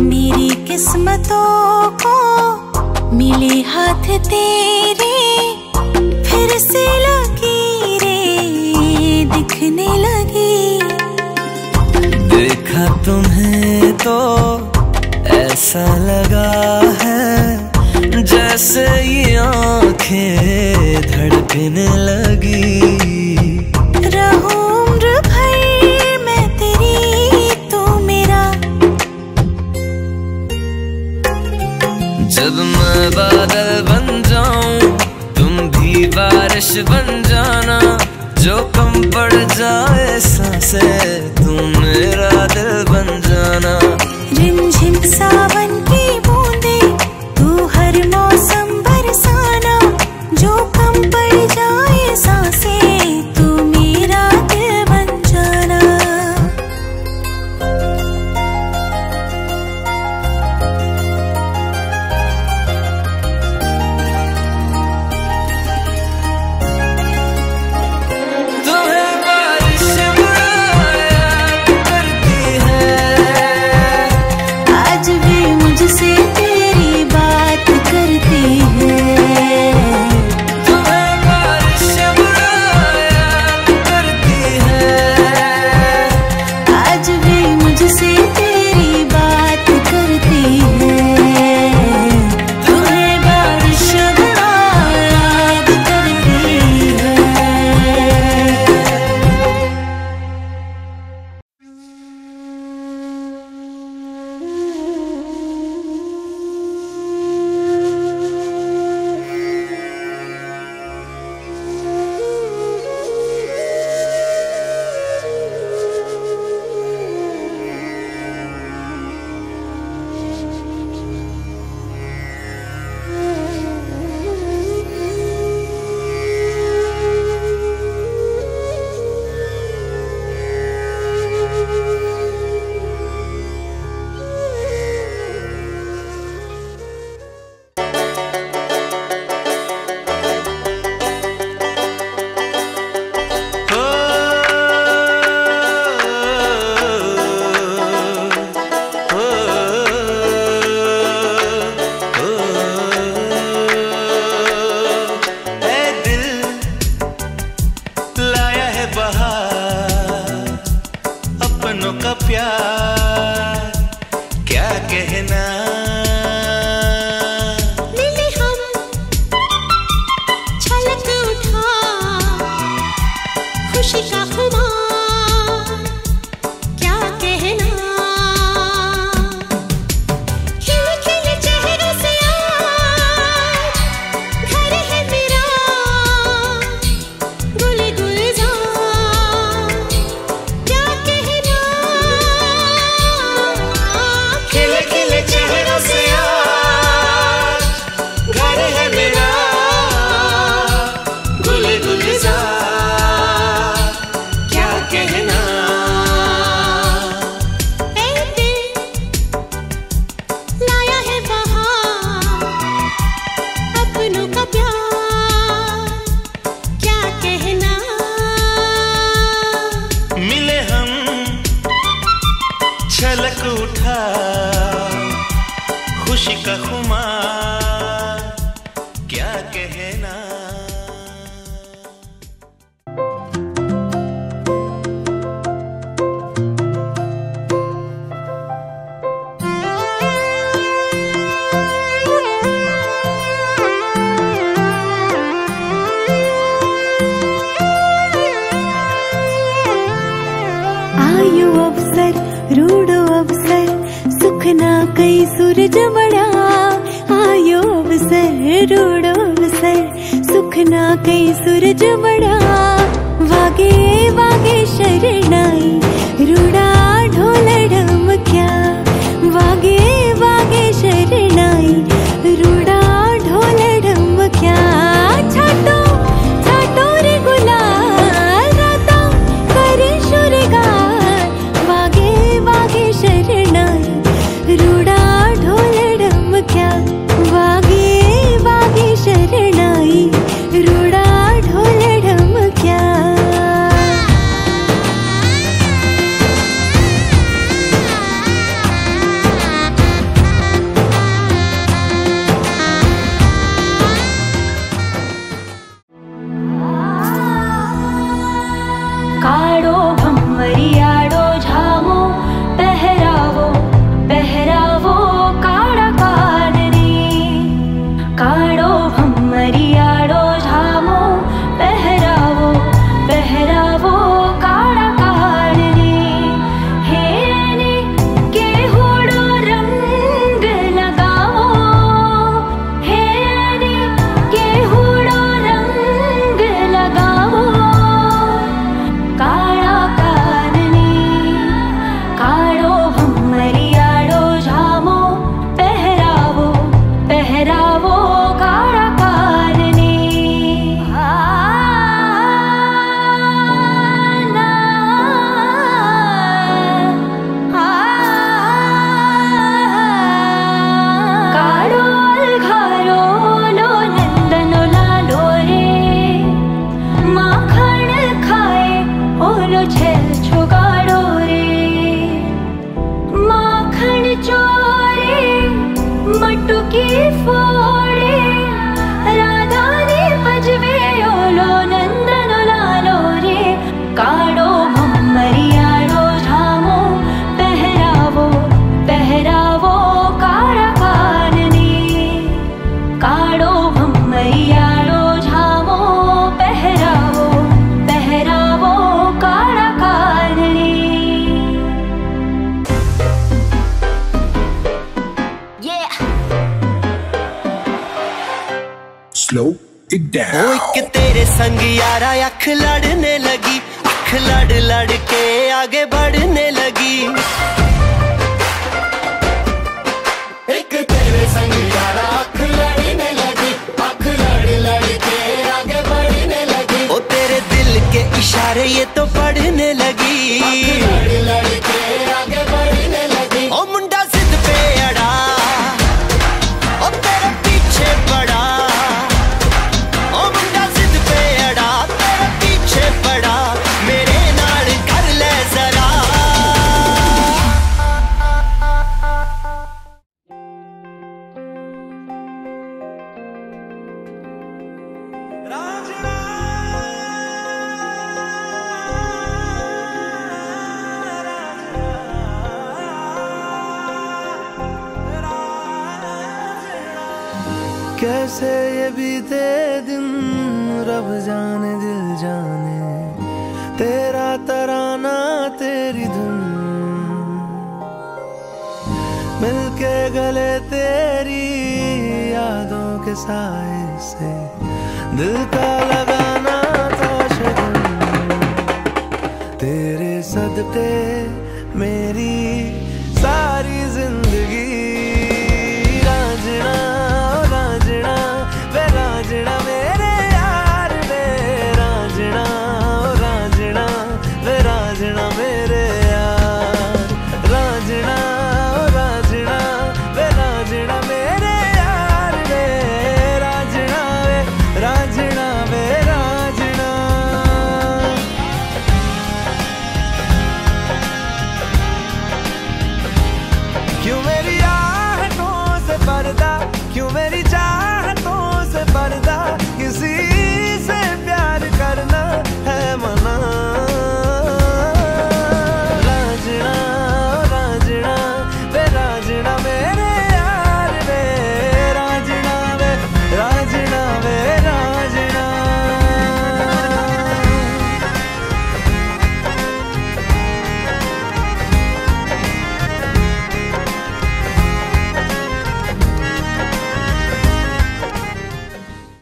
मेरी किस्मतों को मिले हाथ तेरे, फिर से लकीरें दिखने लगी। देखा तुम्हें तो ऐसा लगा है जैसे ये आंखें धड़कने लगी। रहूं उम्र भर मैं तेरी, तू मेरा। जब मैं बादल बन जाऊं तुम भी बारिश बन जाना, जो कम पड़ जाए सांसें तुम मेरा दिल बन जाना। रिमझिम सावन की बूंदे तू हर मौसम बरसाना, जो कम पड़ जाए सांसें तू मेरा दिल बन जाना। तुम्हें बारिश बुलाया करती है, आज भी मुझसे तेरी बात करती है। तुम्हें बारिश बुलाया करती है, आज भी मुझसे तेरी बात करती है। तुम्हें बारिश याद करती है। अपनों का प्यार क्या कहना। मिले हम छलक उठा खुशी का खुमार क्या कहना। खिले खिले चेहरों से आज घर है मेरा, गुल गुलजार क्या कहना। खिले खिले चेहरों से आज घर है मेरा, गुल गुलजार क्या कहना। ऐ दिल लाया है बहार, अपनों का प्यार क्या कहना। मिले हम छलक उठा खुशी का खुमार क्या कहना। आयो अवसर रूडो अवसर, सुख ना कई सूरज बड़ा। आयो अवसर रूडो अवसर, सुख ना कई सूरज बड़ा। वागे वागे शरणाई रूड़ा ढोल ढमक्या, वागे वागे शरणाई रूड़ा ढोल ढमक्या। छाटो छाटो रे गुलाल राता करे शुरगार, वागे वागे शरणाई रूड़ा ढोल ढमक्या। वागे वागे शरणाई रूड़ा ढोल ढमक्या। slow it down. ओ एक तेरे संग यारा अख लड़ने लगी, अख लड़ लड़ के आगे बढ़ने लगी। एक तेरे संग यारा अख लड़ने लगी, अख लड़ लड़ के आगे बढ़ने लगी। ओ तेरे दिल के इशारे ये तो पढ़ने लगी, लड़ लड़ के आगे बढ़ने लगी। ओ मुंडा जिद पे अड़ा, ओ तेरे पीछे पड़ा। ओ मुंडा जिद पे अड़ा, तेरे पीछे पड़ा। मेरे नाल कर ले जरा। कैसे ये बीते दिन रब जाने दिल जाने, तेरा तराना तेरी धुन मिलके गले तेरी यादों के साए से दिल का लगाना था शगुन। तेरे सदके मेरी